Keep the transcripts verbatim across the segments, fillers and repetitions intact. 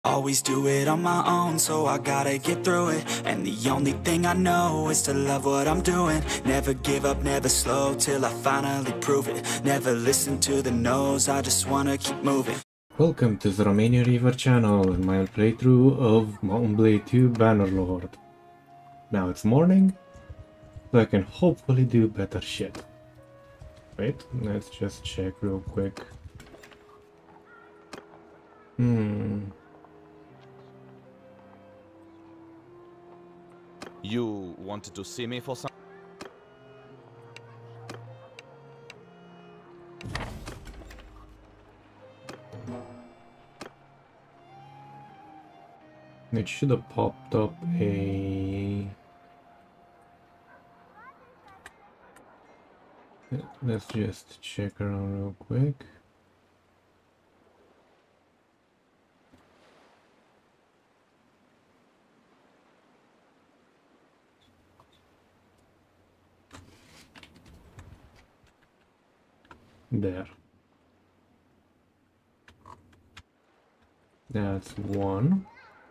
Always do it on my own, so I gotta get through it. And the only thing I know is to love what I'm doing. Never give up, never slow, till I finally prove it. Never listen to the no's, I just wanna keep moving. Welcome to the Romanian Reaver channel and my playthrough of Mount&Blade two Bannerlord. Now it's morning, so I can hopefully do better shit. Wait, let's just check real quick. Hmm... You wanted to see me for some? It should have popped up a... Let's just check around real quick. There. That's one.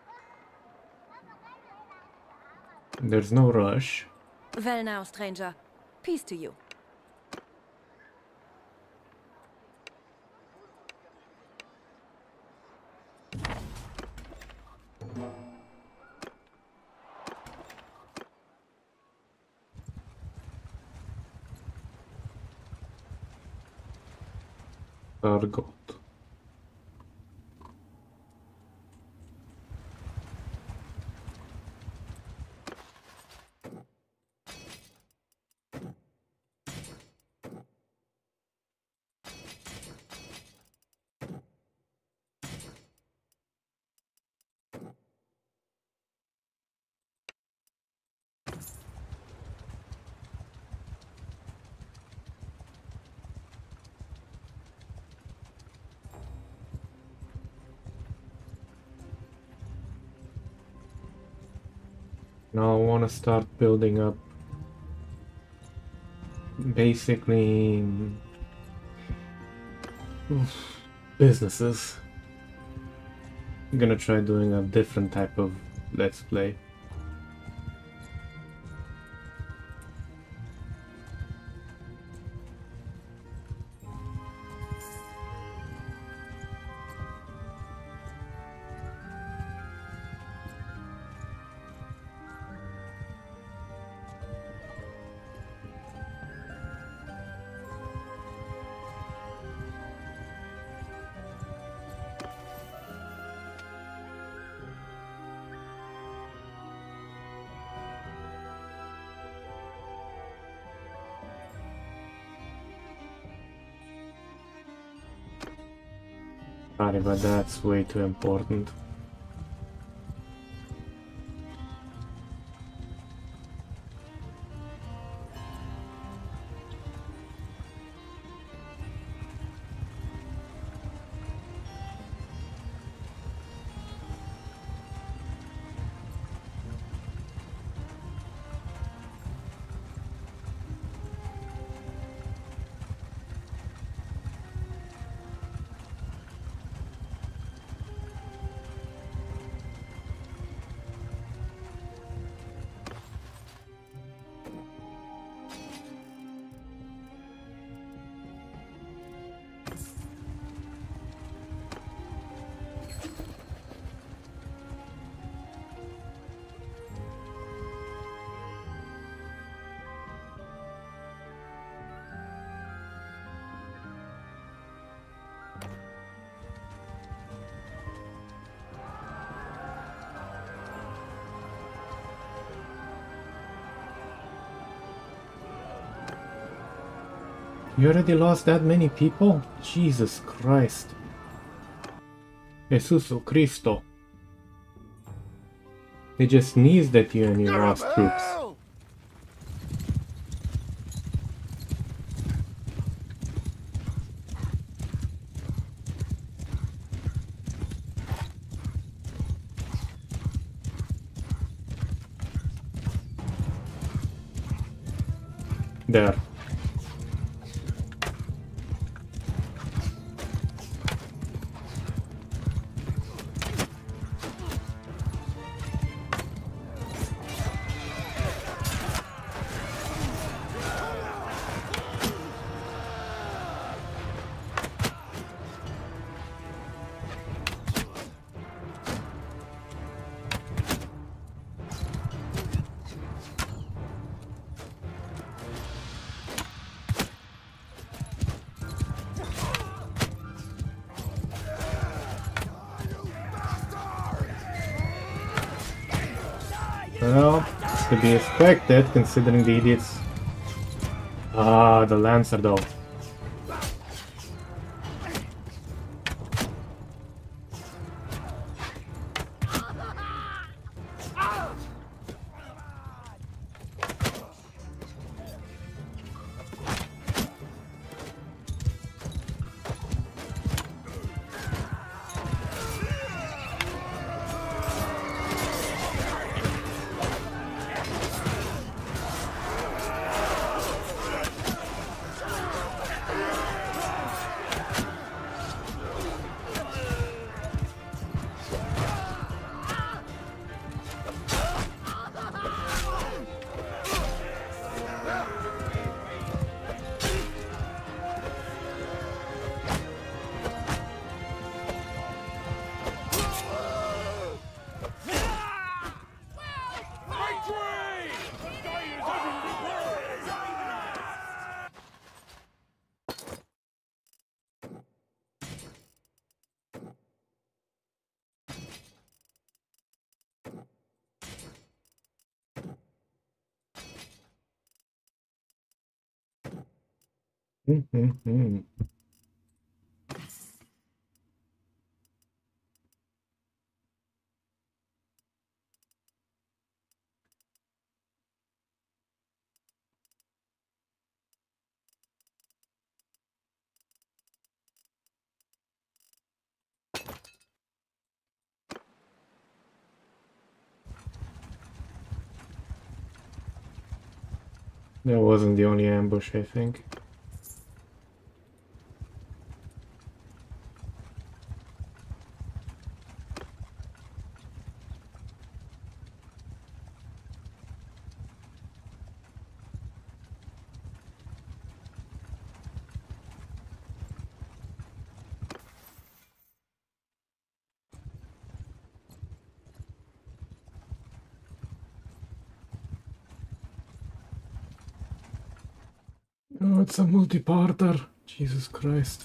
There's no rush. Well now, stranger. Peace to you. Forgot. Now I want to start building up basically businesses. I'm gonna try doing a different type of let's play. Sorry, but that's way too important. You already lost that many people? Jesus Christ. Jesus Cristo. They just sneezed at you and you lost troops. There. Well, to be expected, considering the idiots. Ah, the Lancer though. Mm-hmm. That wasn't the only ambush, I think. Oh, it's a multi-parter. Jesus Christ.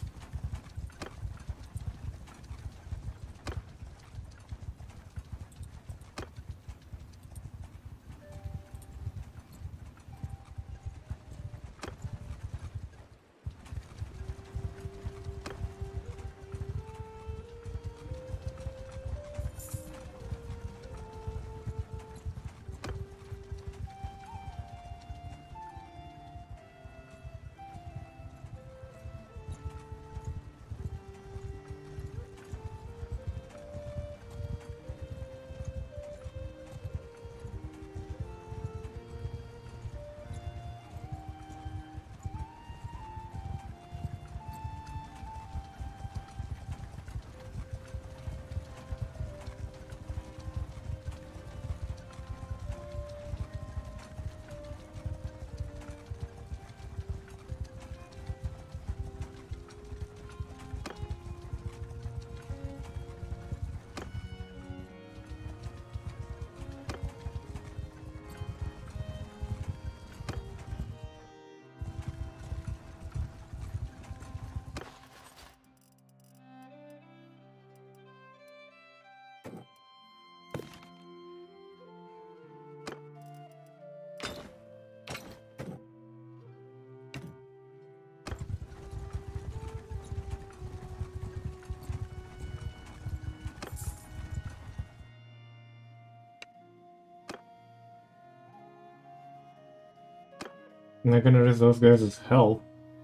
I'm not gonna risk those guys as hell.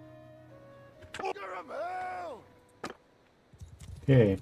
Okay.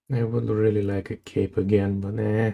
I would really like a cape again, but eh.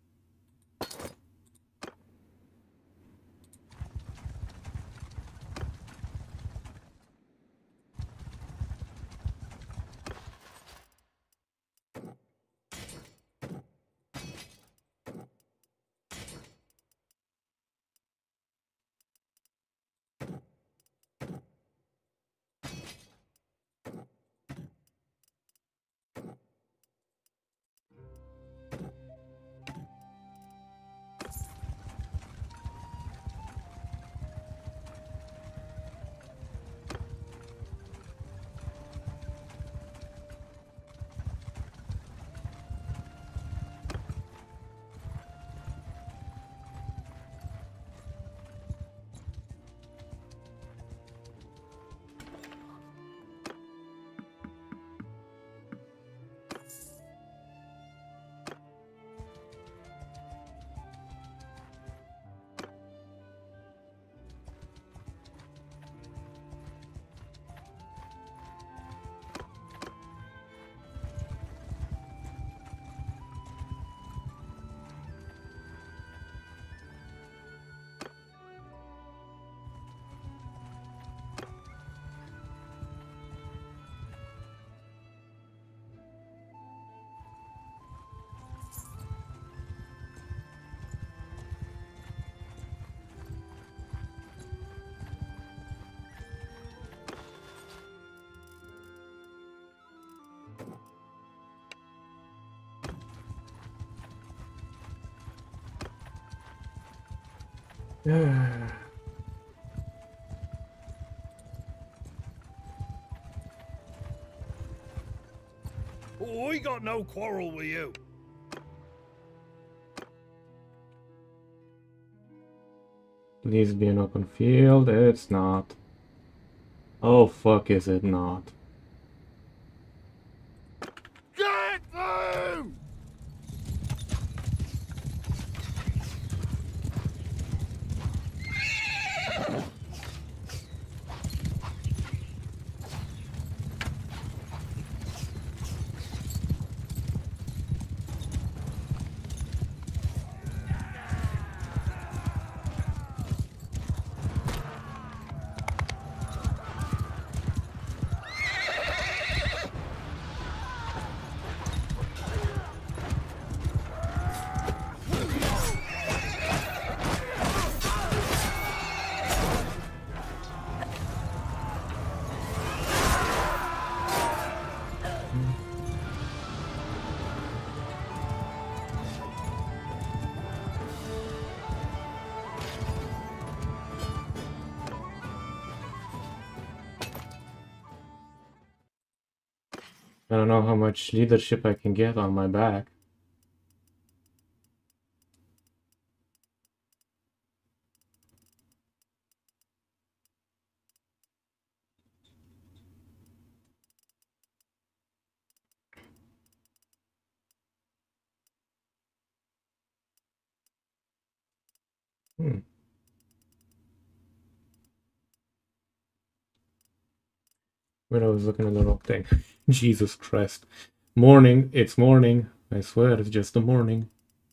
Oh, I got no quarrel with you. Please be an open field. It's not. Oh fuck, is it not? Get them! I don't know how much leadership I can get on my back. Hmm. When I was looking at the wrong thing. Jesus Christ. Morning. It's morning. I swear it's just the morning.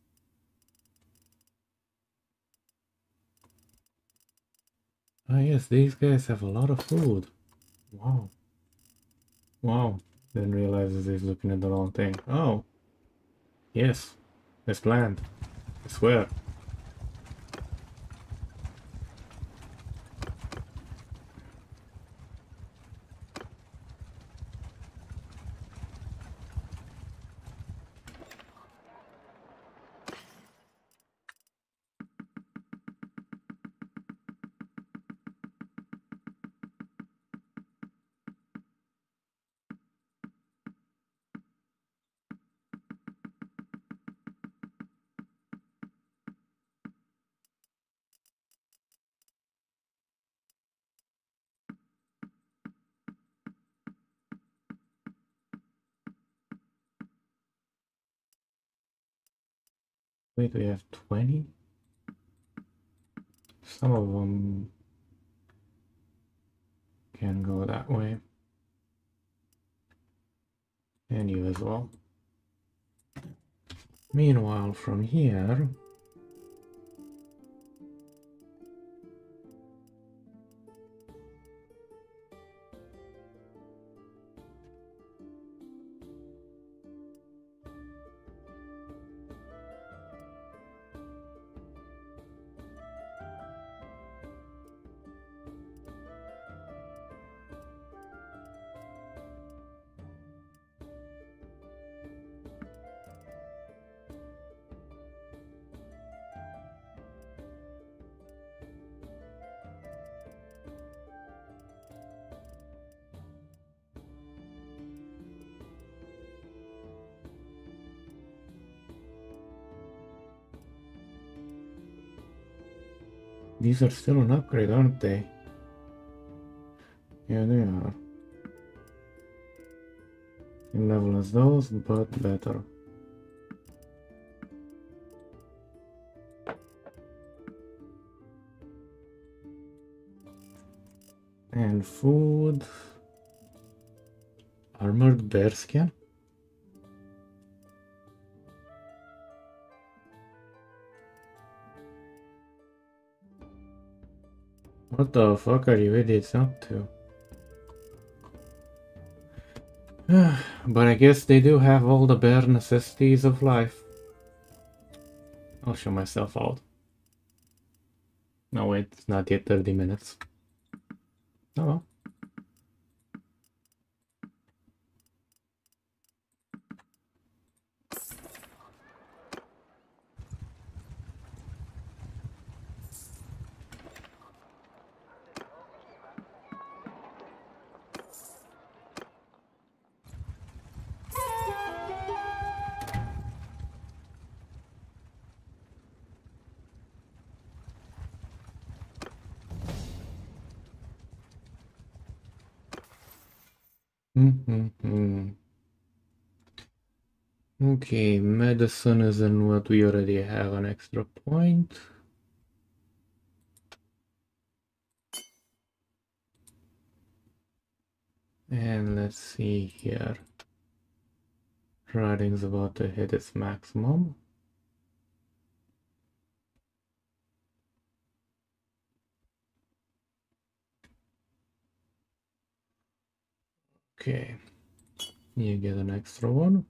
Ah yes, these guys have a lot of food. Wow. Wow. Then realizes he's looking at the wrong thing. Oh. Yes. As planned. I swear. Wait, we have twenty? Some of them can go that way. And you as well. Meanwhile, from here... These are still an upgrade, aren't they? Yeah, they are. Same level as those, but better. And food. Armored bearskin? What the fuck are you idiots up to? But I guess they do have all the bare necessities of life. I'll show myself out. No wait, it's not yet thirty minutes. Oh well. Mm-hmm. Okay, medicine is in what we already have an extra point. And let's see here. Riding's about to hit its maximum. Okay, you get an extra one.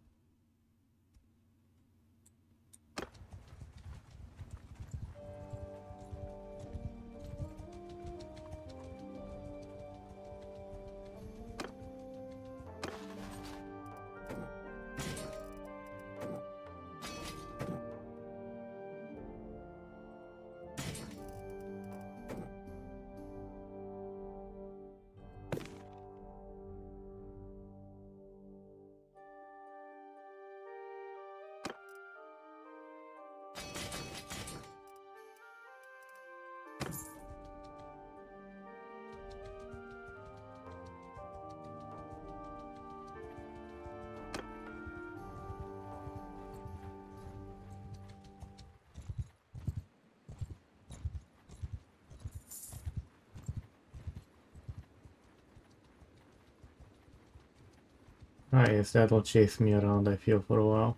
Ah yes, that'll chase me around, I feel, for a while.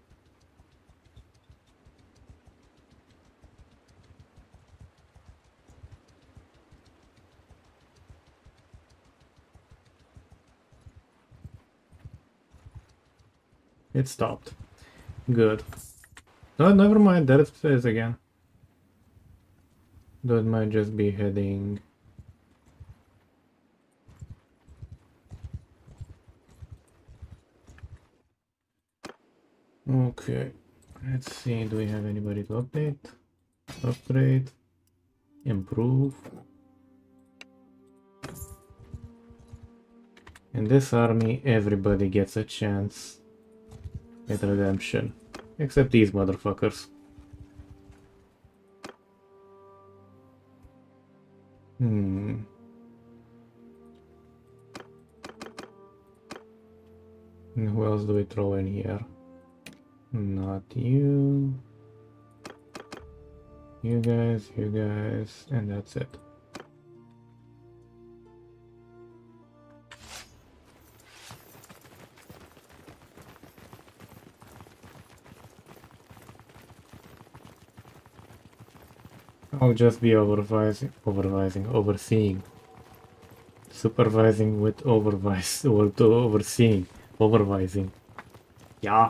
It stopped. Good. No, never mind, there it is again. That might just be heading... Okay, let's see, do we have anybody to update? Upgrade? Improve? In this army, everybody gets a chance at redemption. Except these motherfuckers. Hmm. And who else do we throw in here? Not you. You guys, you guys, and that's it. I'll just be overvising, overvising, overseeing. Supervising with overvise, or to overseeing, overvising. Yeah.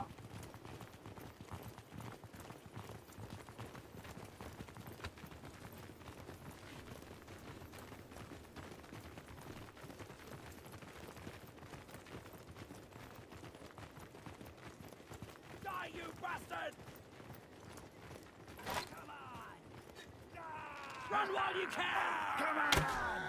Die, you bastard! Come on! Run while you can! Come on!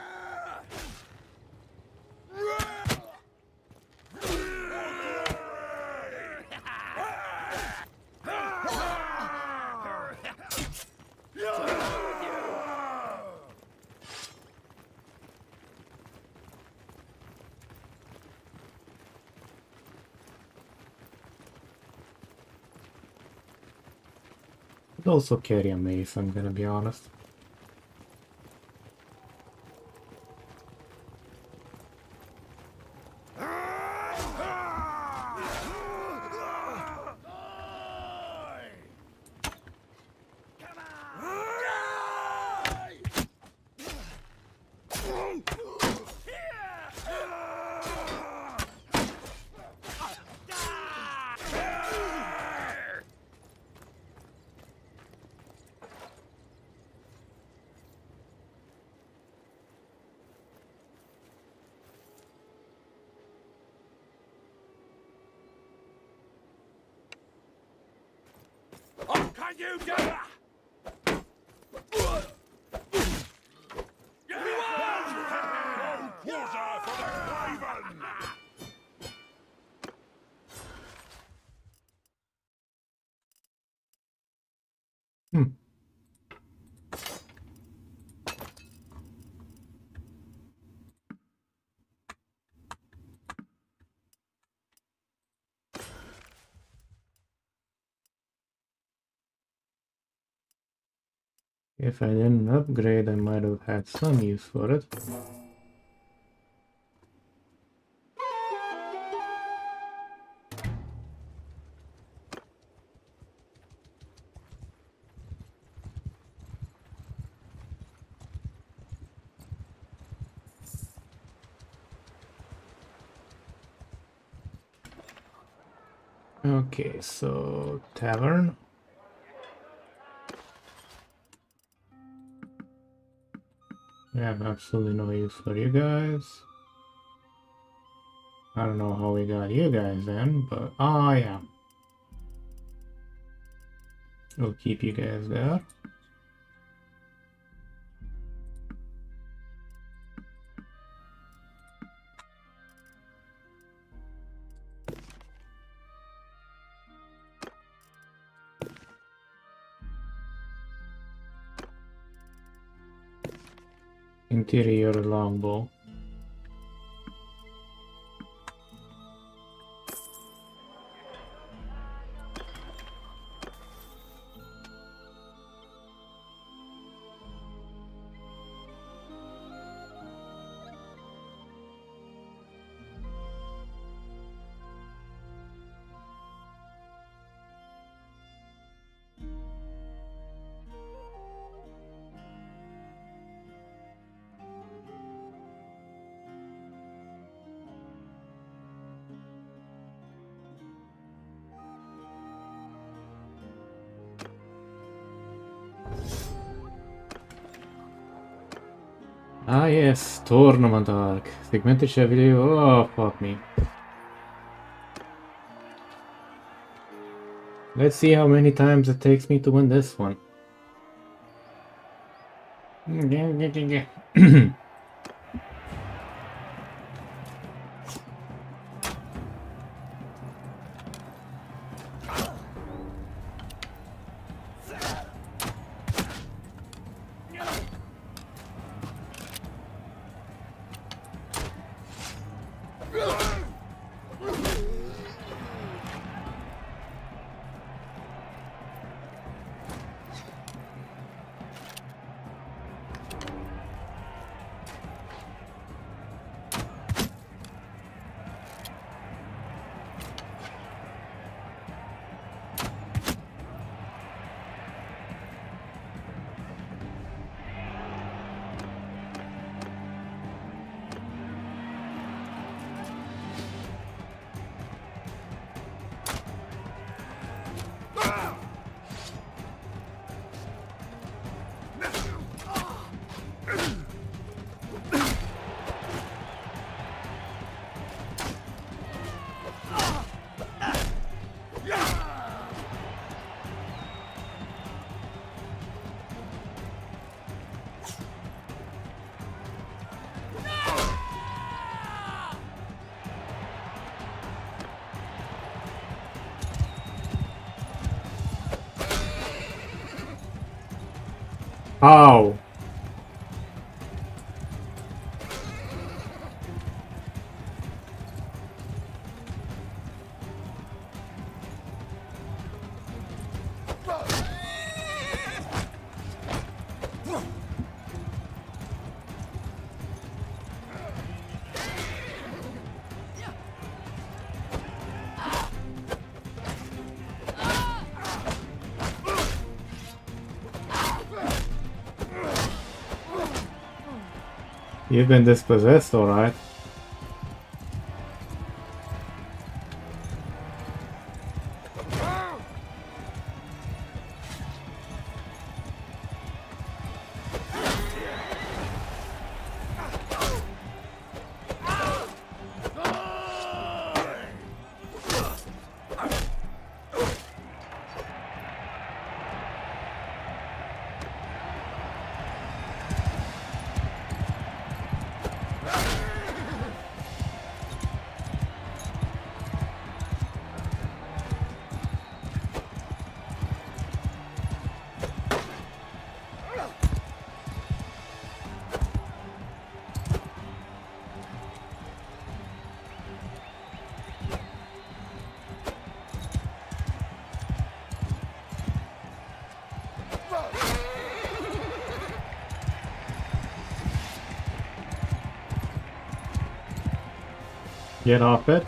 Could also carry a mace, I'm gonna be honest. What can you do? Water for the Raven! Hmm. If I didn't upgrade, I might have had some use for it. Okay, so tavern. I have absolutely no use for you guys. I don't know how we got you guys in, but oh yeah. We'll keep you guys there. Interior longbow. Ah yes, tournament arc. Segmentische video. Oh fuck me. Let's see how many times it takes me to win this one. How? You've been dispossessed, alright. Get off it.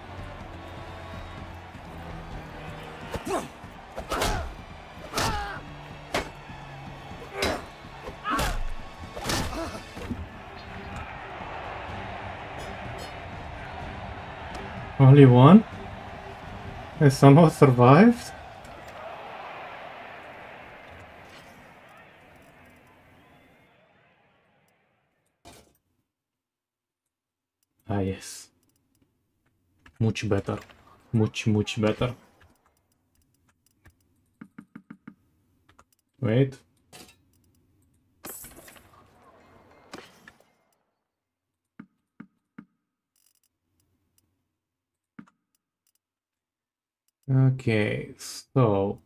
Only one? Has somehow survived? Ah, yes. Much better. Much, much better. Wait. Okay, so...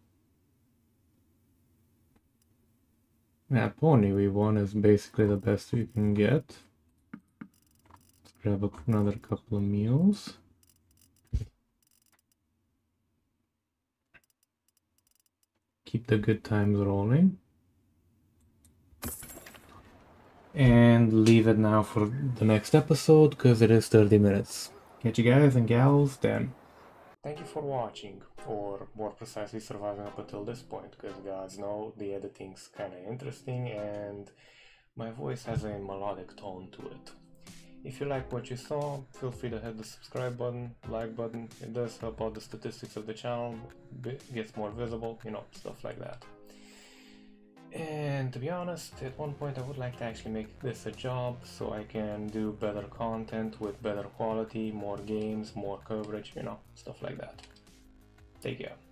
yeah, pony we want is basically the best we can get. Let's grab another couple of meals. Keep the good times rolling. And leave it now for the next episode, because it is thirty minutes. Catch you guys and gals then. Thank you for watching, or more precisely surviving up until this point, because gods know the editing's kinda interesting and my voice has a melodic tone to it. If you like what you saw, feel free to hit the subscribe button, like button. It does help out the statistics of the channel, gets more visible, you know, stuff like that. And to be honest, at one point I would like to actually make this a job so I can do better content with better quality, more games, more coverage, you know, stuff like that. Take care.